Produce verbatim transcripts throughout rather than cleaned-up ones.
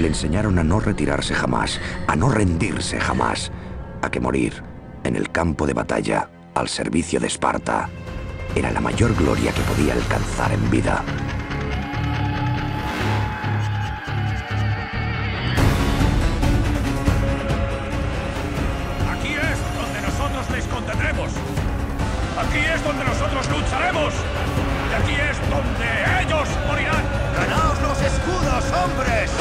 Le enseñaron a no retirarse jamás, a no rendirse jamás, a que morir en el campo de batalla al servicio de Esparta era la mayor gloria que podía alcanzar en vida. Aquí es donde nosotros les contendremos. Aquí es donde nosotros lucharemos. Y aquí es donde ellos morirán. ¡Ganaos los escudos, hombres!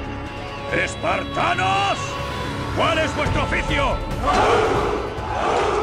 ¡Espartanos! ¿Cuál es vuestro oficio?